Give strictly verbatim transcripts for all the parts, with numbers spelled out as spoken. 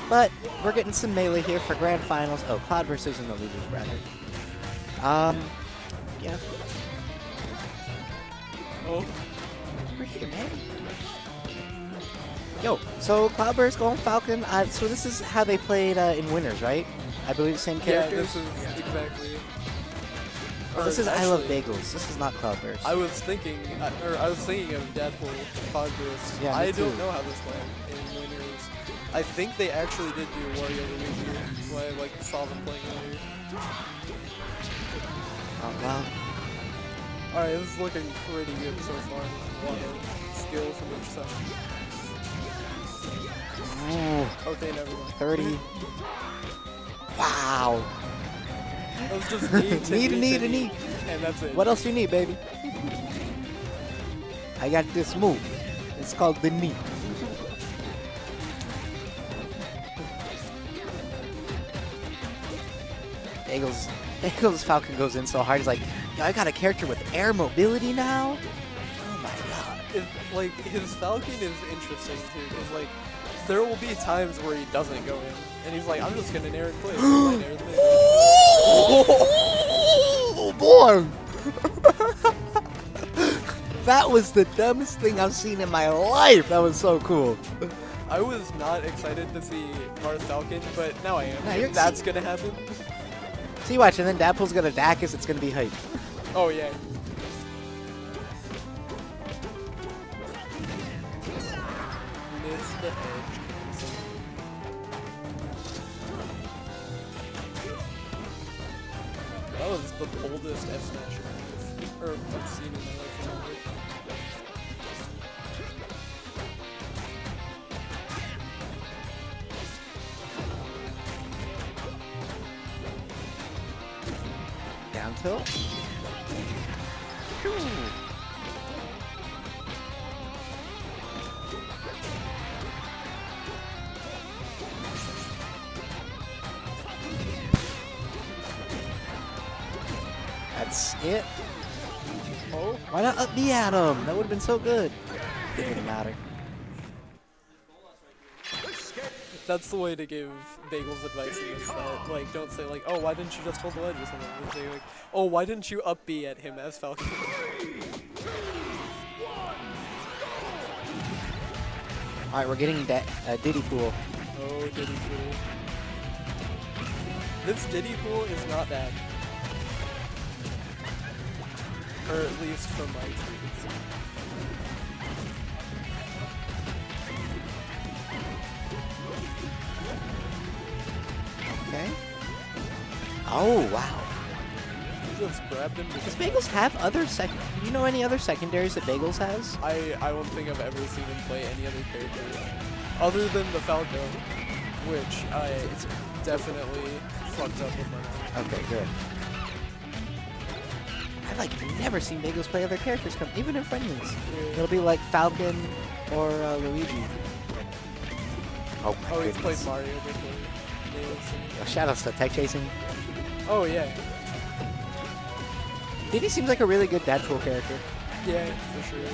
But we're getting some melee here for grand finals. Oh, Cloud versus the Luigi's rather. Um, yeah. Oh. We're here, man. Yo, so Cloudburst going Falcon. Uh, so this is how they played uh, in Winners, right? I believe the same Yeah, characters. this is exactly. Oh, this Or is I Love actually, Bagels. This is not Cloudburst. I was thinking, uh, or I was thinking of Deadpool Cloudburst. Yeah, me I too. don't know how this went in Winners. I think they actually did do Wario Luigi. When I like saw them playing earlier. Oh, wow. All right, this is looking pretty good so far. A lot of skill from each side. Ooh, Okay, never mind. thirty. Wow. That was just knee to Knee to knee knee to to knee. and that's it. What else you need, baby? I got this move. It's called the knee. Bagels, Bagels Falcon goes in so hard. He's like, yo, I got a character with air mobility now. Oh my god. It, like his Falcon is interesting too, because like there will be times where he doesn't go in, and he's like, I'm just gonna nair and play. Nair and play. Oh boy! That was the dumbest thing I've seen in my life. That was so cool. I was not excited to see Mars Falcon, but now I am. Nah, you're- If that's gonna happen. See, watch, and then Dadpool's gonna Dacus. It's gonna be hype. Oh yeah. Miss the edge. That was the boldest F smash I've, or I've seen in my life. Probably. Down tilt. Phew. That's it. Oh, Why not up B at him? That would have been so good. It didn't matter. that's the way to give Bagels advice in this. That like, don't say like, oh, why didn't you just hold the ledge or something? You say like, oh, why didn't you up B at him as Falcon? All right, we're getting da uh, Diddy Pool. Oh, Diddy Pool. This Diddy Pool is not bad. Or at least from my experience. Okay. Oh wow. You just grabbed him. Does Bagels have other sec? Do you know any other secondaries that Bagels has? I, I don't think I've ever seen him play any other character other than the Falco, which I definitely fucked up with my mind. Okay, good. I've like never seen Bagels play other characters come, even in friendlies. It'll be like Falcon or uh, Luigi. Oh my Oh, he's goodness. played Mario before. Oh, shoutouts to Tech Chasing. Oh yeah, Diddy seems like a really good Deadpool character. yeah, for sure.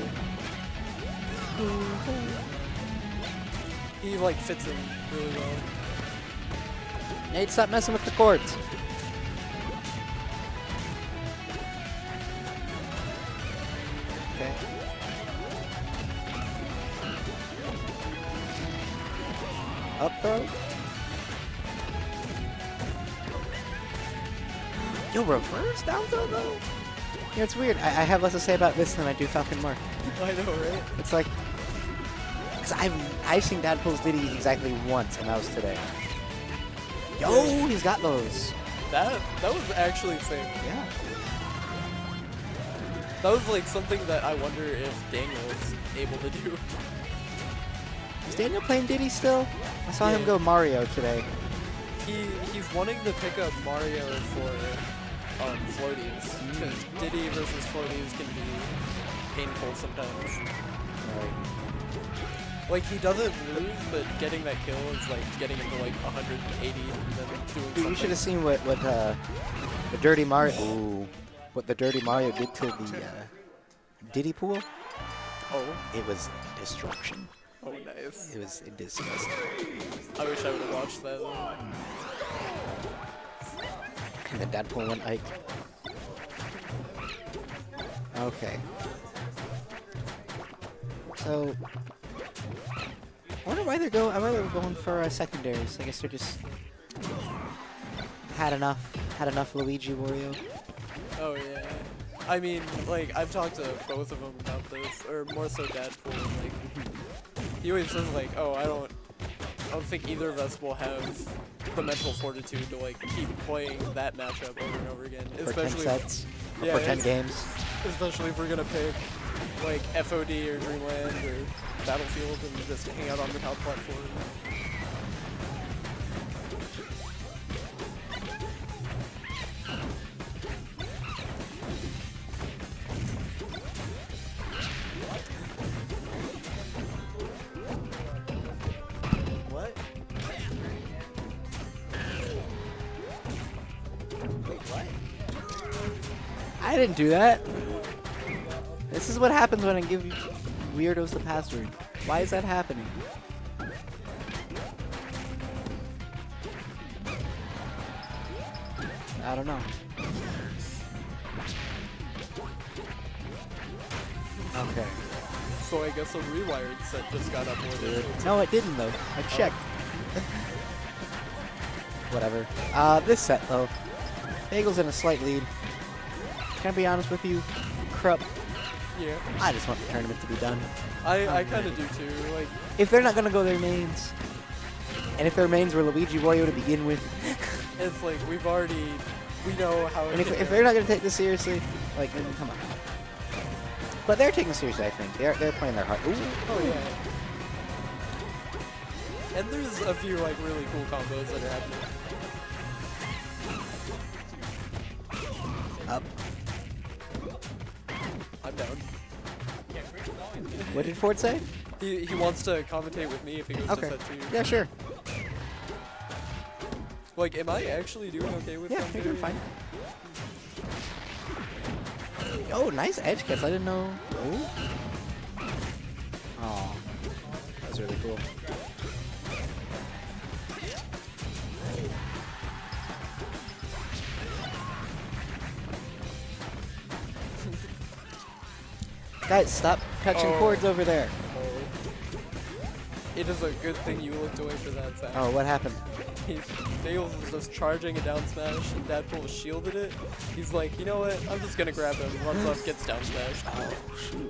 He like fits in really well. Nate, stop messing with the cords. Okay. Up throw. Yo, reverse down throw though? Yeah, it's weird. I, I have less to say about this than I do Falcon Mark. I know, right? It's like, cause I've I've seen Deadpool's Diddy exactly once, and that was today. Yo, he's got those. That that was actually sick. Yeah. That was like something that I wonder if Daniel is able to do. Is Daniel playing Diddy still? I saw him Yeah. go Mario today. He he's wanting to pick up Mario for um, floaties because Diddy versus floaties can be painful sometimes. Right. Like he doesn't lose, but getting that kill is like getting him to like one hundred eighty and then doing Dude, something. you should have seen what what uh, the Dirty Mario. Ooh, what the Dirty Mario did to the uh, Diddy pool. Oh, It was destruction. Oh, nice. It was disgusting. I wish I would have watched that. Though. And the Deadpool went Ike. Okay. So, I wonder why they're going. I wonder they're going for uh, secondaries. I guess they're just had enough. Had enough Luigi Wario. Oh yeah. I mean, like I've talked to both of them about this, or more so Deadpool. Like he always says, like, oh, I don't, I don't think either of us will have the mental fortitude to like keep playing that matchup over and over again. For Especially ten sets. Or yeah, for ten it's- games. Especially if we're gonna pick like F O D or Dreamland or Battlefield and just hang out on the top platform. What? Wait, what? I didn't do that. This is what happens when I give you weirdos the password. Why is that happening? I don't know. Okay. So I guess a rewired set just got uploaded. No, it didn't though. I checked. Whatever. Uh, this set though, Bagel's in a slight lead. Can I be honest with you, Krupp? Yeah. I just want the tournament to be done. I, I kind of do too. Like, If they're not gonna go their mains, and if their mains were Luigi Wario to begin with, it's like we've already, we know how. and it if, can if go. they're not gonna take this seriously, like, then come on. But they're taking it seriously, I think. They're they're playing their heart. Ooh. Oh yeah. And there's a few like really cool combos that are happening. Up. I'm down. What did Ford say? He he wants to commentate with me if he goes Okay. to set two. Yeah, sure. Like, am I actually doing okay with Yeah, commentary? you're doing fine. Oh, nice edge catch. I didn't know. Oh. Oh. That was really cool. Guys, stop touching Oh. cords over there. It is a good thing you looked away for that sound. Oh, what happened? He, Bagels was just charging a down smash, and Deadpool shielded it. He's like, you know what? I'm just gonna grab him. Runs up, gets down smashed. Oh, shoot.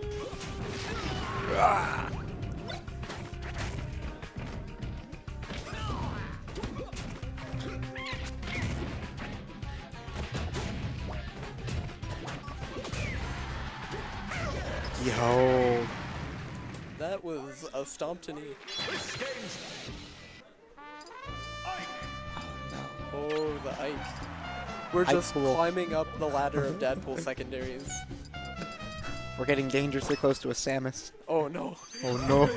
Yo. That was a stomp to knee. Oh, the Ike. We're Ike just pool. climbing up the ladder of Deadpool secondaries. We're getting dangerously close to a Samus. Oh no. Oh no.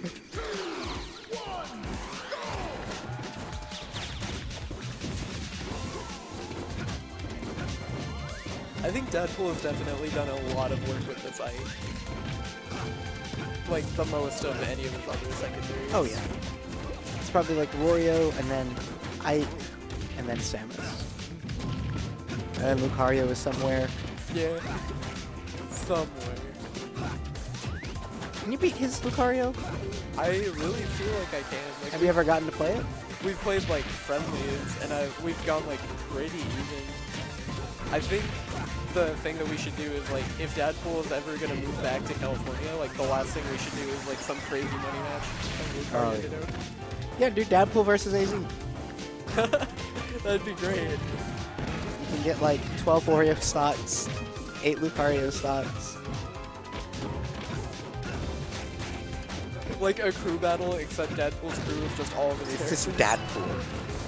I think Deadpool has definitely done a lot of work with this Ike. Like the most of any of his other secondaries. Oh yeah. It's probably like Wario and then Ike and then Samus. And then Lucario is somewhere. Yeah. Somewhere. Can you beat his Lucario? I really feel like I can. Like, Have you ever gotten to play it? we've played like friendlies, and I, we've gone like pretty even. I think the thing that we should do is like, if Deadpool is ever gonna move back to California, like the last thing we should do is like some crazy money match. Oh, You know? Yeah, dude, Deadpool versus A Z. That'd be great. You can get like twelve Wario stocks, eight Lucario stocks. Like a crew battle, except Deadpool's crew is just all of his It's just characters. Deadpool.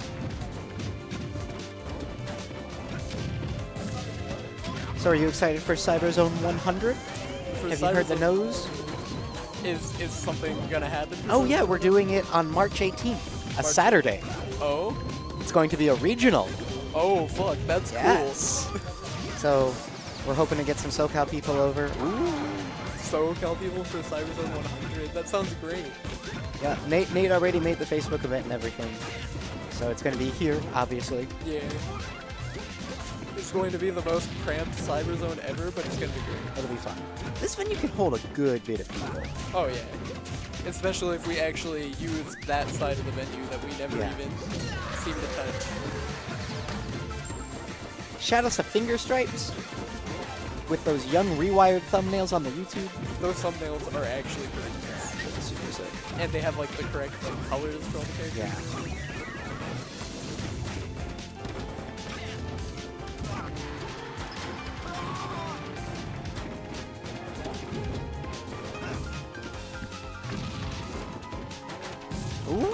So are you excited for Cyberzone one hundred? For Have you heard the Cyberzone- nose? Is is something gonna happen? for Oh yeah, Cyberzone? we're doing it on March eighteenth, a March- Saturday. Oh. It's going to be a regional. Oh fuck, that's Yes. So we're hoping to get some SoCal people over. Ooh. SoCal people for Cyberzone one hundred. That sounds great. Yeah, Nate, Nate already made the Facebook event and everything. So it's going to be here, obviously. Yeah. It's going to be the most cramped Cyberzone ever, but it's going to be great. It'll be fun. This venue can hold a good bit of people. Oh, yeah. Especially if we actually use that side of the venue that we never Yeah. even seem to touch. Shout outs to Finger Stripes with those young rewired thumbnails on the YouTube. Those thumbnails are actually pretty nice. That's super sick. And they have like the correct like, colors for all the characters. Yeah. Ooh.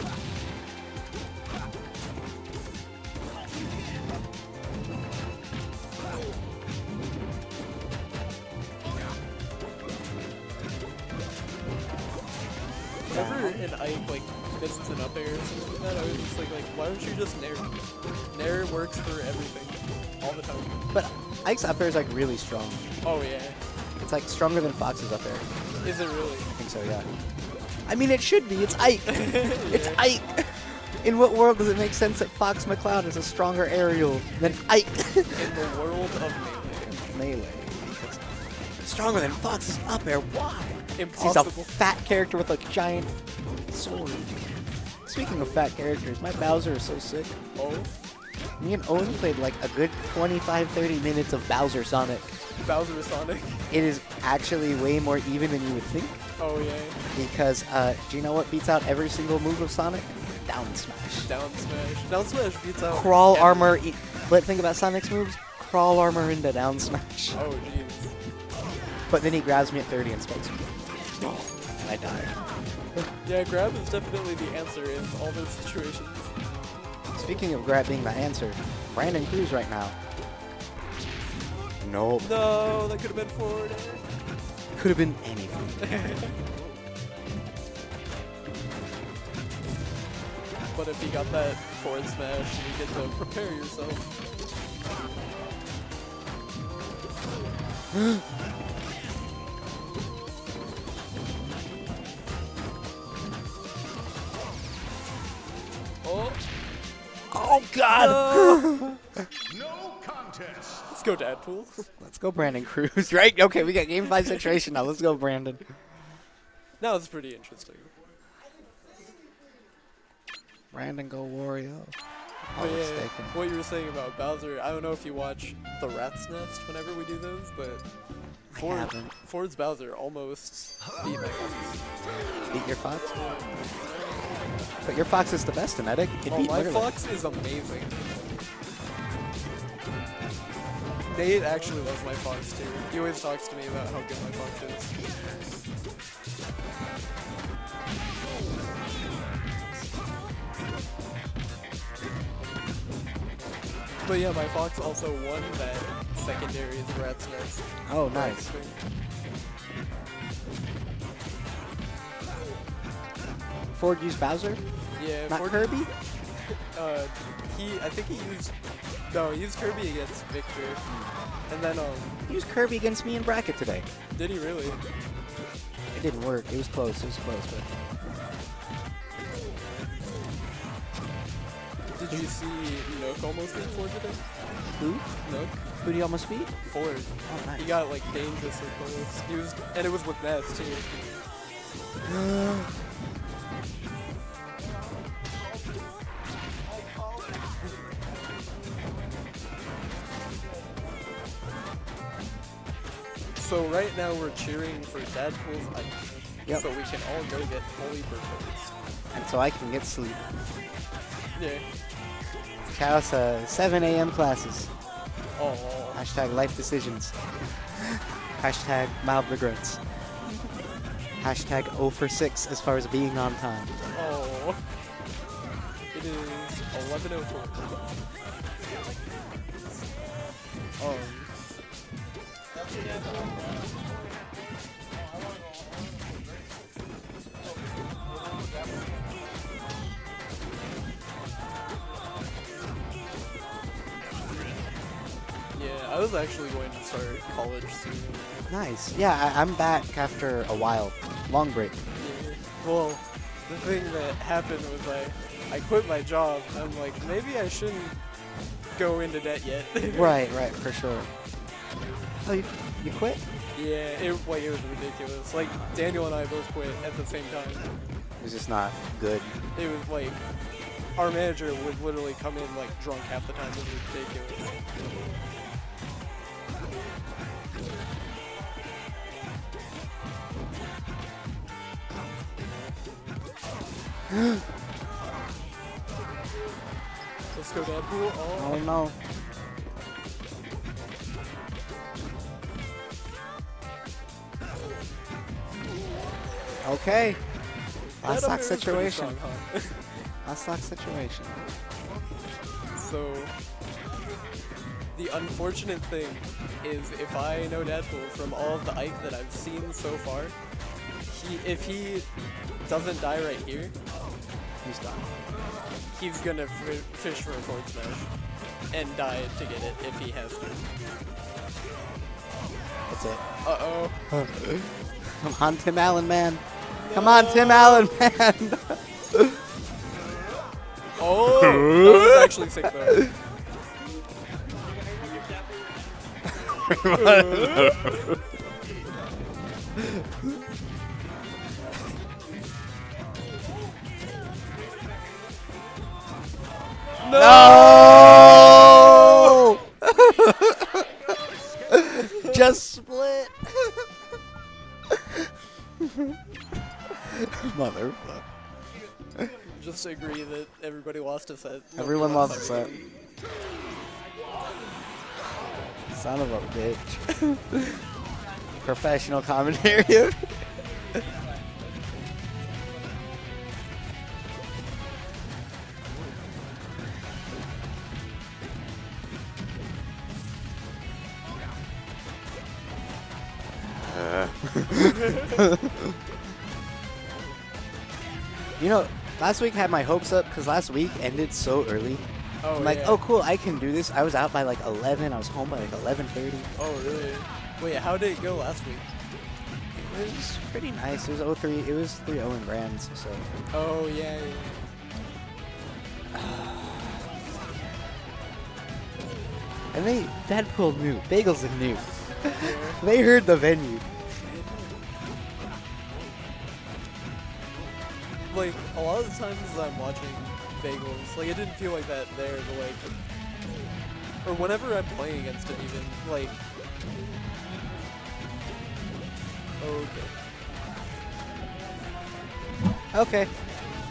Whenever an Ike like misses an up air or something like that, I was just like, like, why don't you just nair? Nair works for everything, all the time. But Ike's up air is like really strong. Oh yeah. It's like stronger than Fox's up air. Is it really? I think so, yeah. I mean, it should be. It's Ike. It's Yeah. Ike. In what world does it make sense that Fox McCloud is a stronger aerial than Ike? In the world of Melee. Melee. It's stronger than Fox's up air. Why? He's a Impossible. fat character with a giant sword. Speaking of fat characters, my Bowser is so sick. Oh, Me and Owen played like a good twenty-five, thirty minutes of Bowser Sonic. Bowser Sonic. It is actually way more even than you would think. Oh yeah. Because, uh, do you know what beats out every single move of Sonic? Down smash. Down smash. Down smash beats out. Crawl every- armor. E but think about Sonic's moves. Crawl armor into down smash. Oh jeez. But then he grabs me at thirty and spikes me. And I die. Yeah, grab is definitely the answer in all those situations. Speaking of grab being the answer, Brandon Cruz right now. Nope. No, that could have been forward air. Could have been anything. But if you got that forward smash, you get to prepare yourself. Oh, Oh God! No contest. let's go, Deadpool. Let's go, Brandon Cruz. Right? Okay, we got game five situation now. Let's go, Brandon. Now it's pretty interesting. Brandon, go Wario. But Oh, yeah, mistaken. what you were saying about Bowser, I don't know if you watch The Rat's Nest whenever we do those, but Ford, haven't. Ford's Bowser almost beat my Fox. Beat your Fox? But your Fox is the best in Medic. It Oh, beat my Murloc. Fox is amazing. Nate actually loves my Fox too. He always talks to me about how good my Fox is. But yeah, my Fox also won that secondary as Rat's Nest. Oh, nice. thing. Ford used Bowser, Yeah, not Ford- Kirby? Uh, he, I think he used, no, he used Kirby against Victor. And then, um, He used Kirby against me in bracket today. did he really? It didn't work. It was close. It was close, but Did you see Nook almost beat Ford today? who? Nook? Who do you almost beat? Ford. Oh, nice. He got like dangerously close. He was, and it was with Ness too. So right now we're cheering for Deadpool's Ike. Yep. So we can all go get holy burgers. And so I can get sleep. Yeah. Shout out to seven A M classes. Oh. Hashtag life decisions. Hashtag mild regrets. Hashtag zero for six as far as being on time. Oh. It is eleven oh four. Um. Yeah, I was actually going to start college soon. Nice. Yeah, I, I'm back after a while. Long break. Yeah. Well, the thing that happened was I, I quit my job. I'm like, maybe I shouldn't go into debt yet. Right, right, for sure. Oh, you, you quit? Yeah, it, like, it was ridiculous. Like, Daniel and I both quit at the same time. It was just not good. It was like, our manager would literally come in like drunk half the time. It was ridiculous. Let's go, Deadpool. Oh. Oh no. Okay. Last That lock was pretty situation. strong, huh? Last lock situation. So, the unfortunate thing is if I know Deadpool from all of the Ike that I've seen so far, he, if he doesn't die right here, He's done. he's gonna f fish for a forward smash and die to get it if he has to. That's it. Uh-oh. Come on, Tim Allen, man. Come on, Tim Allen, man. Oh, that was actually sick though. No! Just split. Motherfucker. Just to agree that everybody lost a set. Nobody Everyone lost a a set. Son of a bitch. Professional commentary. You know, last week had my hopes up because last week ended so early. Oh, I'm like, yeah. oh cool, I can do this. I was out by like eleven. I was home by like eleven thirty. Oh, really? Wait, how did it go last week? It was pretty nice. It was oh three. It was three oh in grands. So Oh, yeah, yeah. and they Deadpool knew. Bagels knew. Yeah. They heard the venue. Like, a lot of the times as I'm watching Bagels, like, it didn't feel like that there, but, like, or whenever I'm playing against him even, like, okay. Okay.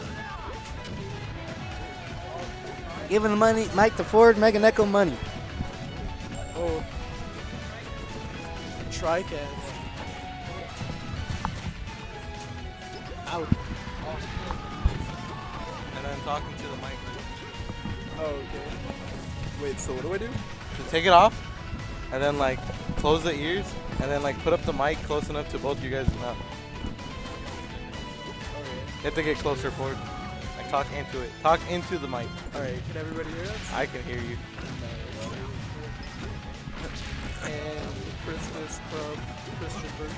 Giving the money, Mike to Ford, Mega Neko money. Oh. Tricast. Out. And then talking to the mic. Oh, okay. Wait, so what do I do? So take it off, and then like close the ears, and then like put up the mic close enough to both you guys' mouth. Okay. You have to get closer forward. Like talk into it. Talk into the mic. Alright, can everybody hear us? I can hear you. And Christmas from Christian Bird.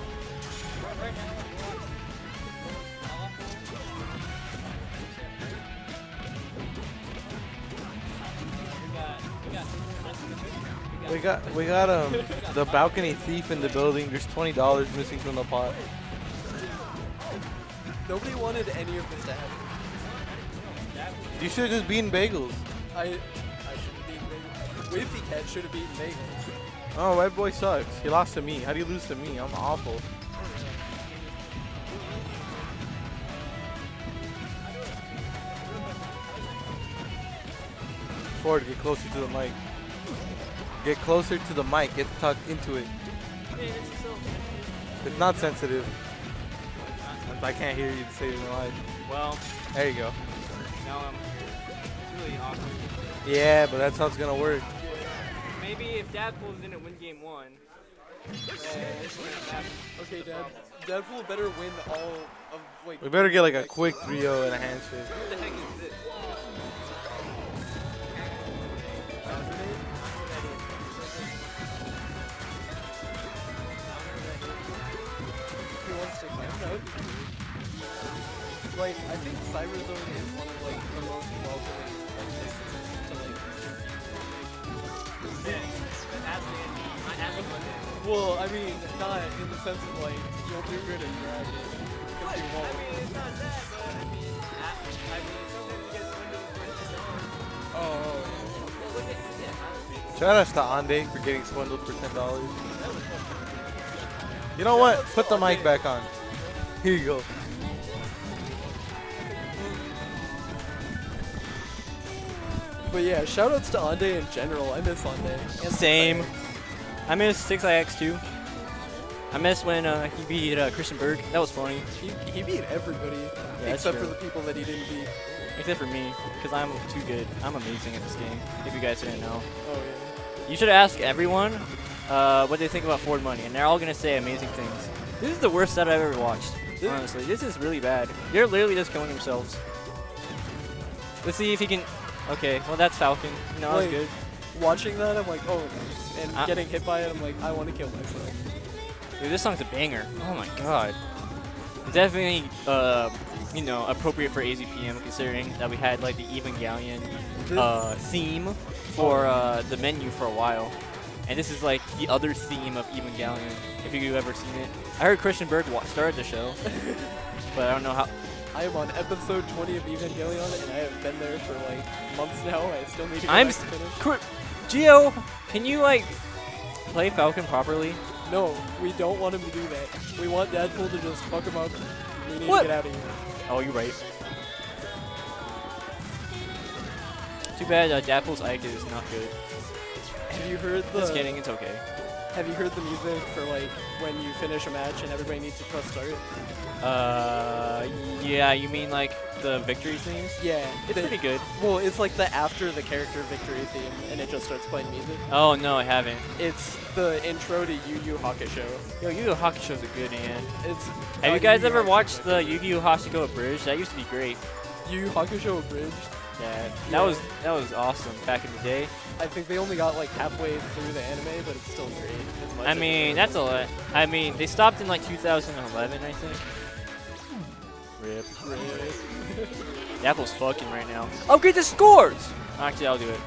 We got we got um the balcony thief in the building. There's twenty dollars missing from the pot. Nobody wanted any of this to happen. You should have just beaten bagels. I I should have beaten Bagels. Wavy Cat should have beaten Bagels. Oh, White Boy sucks. He lost to me. How do you lose to me? I'm awful. Ford, get closer to the mic. Get closer to the mic. Get to talk into it. It's not sensitive. I can't hear you say it in live. Well, There you go. now I'm here. It's really awkward. Yeah, but that's how it's gonna work. Maybe if Deadpool didn't win game one, uh, this wouldn't happen. Okay, Dad. Deadpool better win all of like. We better get like a quick three oh and a handshake. What the heck is this? How's your name? think Cyberzone is one of like the most welcoming places to like Yeah, Aslan, not Aslan Monday. well, I mean, not in the sense of like you'll do good at gravity. Because you I won't. mean, it's not that, but I mean, I, I mean, sometimes you get swindled for ten dollars. Oh, Well, look at, yeah, I- Shout outs to Ande for getting swindled for ten dollars. You know what? Put the mic back on. Here you go. but yeah, shoutouts to Ande in general. I miss Ande. And Same. I miss six I X too. I miss when uh, he beat uh, Christian Berg. That was funny. He, he beat everybody that's except for true. the people that he didn't beat. Except for me, because I'm too good. I'm amazing at this game, if you guys didn't know. Oh yeah. You should ask everyone uh, what they think about Ford Money, and they're all going to say amazing things. This is the worst set I've ever watched, honestly. This is really bad. They're literally just killing themselves. Let's see if he can... Okay, well that's Falcon. No, that's Like, good. Watching that, I'm like, oh, and Uh, getting hit by it, I'm like, I want to kill myself. Dude, this song's a banger. Oh my god. It's definitely, uh, you know, appropriate for A Z P M considering that we had like the Evangelion uh, theme for uh, the menu for a while. And this is like the other theme of Evangelion, if you've ever seen it. I heard Christian Berg wa- started the show, but I don't know how. I am on episode twenty of Evangelion, and I have been there for like months now. I still need to go I'm back s- to finish. Cr- Gio, can you like play Falcon properly? No, we don't want him to do that. We want Deadpool to just fuck him up. We need What? to get out of here. Oh, you're right. Too bad uh, Dapple's Ike is not good. Have you heard the? Just kidding, it's okay. Have you heard the music for like when you finish a match and everybody needs to press start? Uh, yeah, you mean like the victory themes? Yeah, It's the- pretty good. Well, it's like the after the character victory theme, and it just starts playing music. Oh no, I haven't. It's the intro to Yu Yu Hakusho. Yo, Yu Yu Hakusho's a good man. It's Have uh, you guys Yu Yu ever Hakusho watched the Abridged. Yu-Gi-Oh! Hashiko Abridged? That used to be great. Yu Yu Hakusho Abridged? Yeah, that Yeah. was that was awesome back in the day. I think they only got like halfway through the anime, but it's still great. as much I as it mean, was. that's a lot. I mean, they stopped in like two thousand eleven, I think. Rip. Great. Apple's fucking right now. Upgrade the scores! Actually, I'll do it.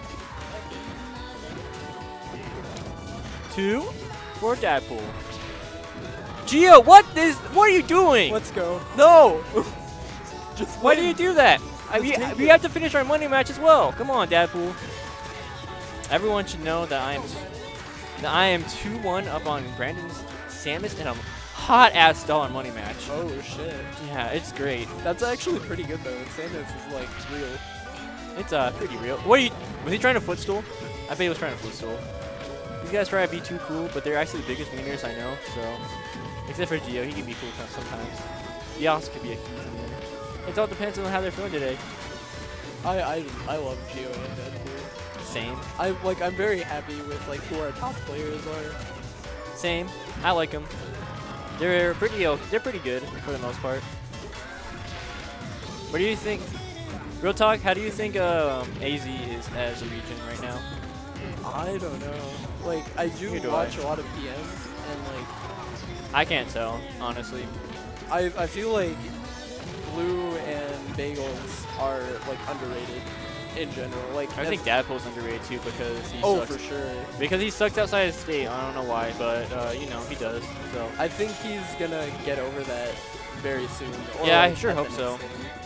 Two for Deadpool. Gio, what is? What are you doing? Let's go. No! Just Why do win. you do that? I, Just we take we it. have to finish our money match as well. Come on, Deadpool. Everyone should know that I am that I am two one up on Brandon's Samus in a hot ass dollar money match. Oh shit. Yeah, it's great. That's actually pretty good though. Samus is like real. It's uh pretty real. What are you? Was he trying to footstool? I bet he was trying to footstool. These guys try to be too cool, but they're actually the biggest wieners I know. So, except for Gio, he can be cool sometimes. He also could be a huge wiener. It all depends on how they're feeling today. I I I love Geo and Deadpool. Same, I like I'm very happy with like who our top players are. same. I like them. They're pretty. o- They're pretty good for the most part. What do you think? Real talk. How do you think um, A Z is as a region right now? I don't know. Like I do Neither do watch I. a lot of P Ms and like I can't tell, honestly. I I feel like Blue and Bagels are like underrated in general. Like I as- think Dadpool's underrated too because he Oh, sucks. for sure. Because he sucks outside of state. I don't know why, but uh, you know he does. So I think he's gonna get over that very soon. Or Yeah, I like sure at the hope next so. thing.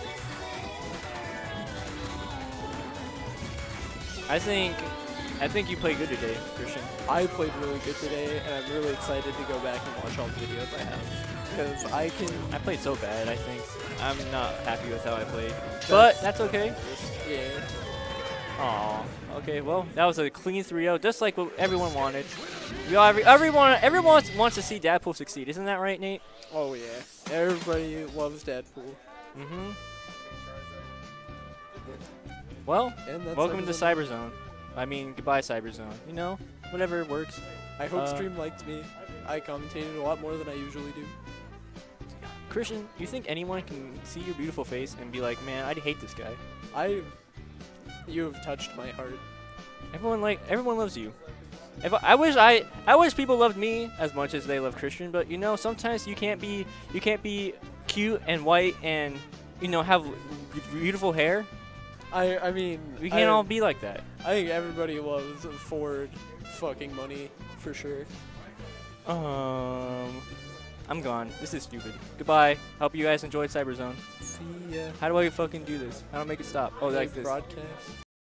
I think, I think you played good today, Christian. I played really good today, and I'm really excited to go back and watch all the videos I have because I can. I played so bad. I think I'm not happy with how I played, but that's okay. Yeah. Aw. Okay. Well, that was a clean three oh, just like what everyone wanted. We all, every, everyone, everyone wants to see Deadpool succeed. Isn't that right, Nate? Oh yeah. Everybody loves Deadpool. Mm-hmm. Well, And that's welcome to everything. Cyberzone. I mean, goodbye, Cyberzone. You know, whatever works. I hope Uh, Stream liked me. I commentated a lot more than I usually do. Christian, you think anyone can see your beautiful face and be like, man, I'd hate this guy? I. You have touched my heart. Everyone like everyone loves you. If I, I wish I I wish people loved me as much as they love Christian, but you know sometimes you can't be you can't be cute and white and you know, have beautiful hair. I I mean, We can't I, all be like that. I think everybody loves Ford fucking money for sure. Um, I'm gone. This is stupid. Goodbye. Hope you guys enjoyed Cyberzone. See ya. How do I fucking do this? How do I make it stop? Oh, like Live this. broadcast.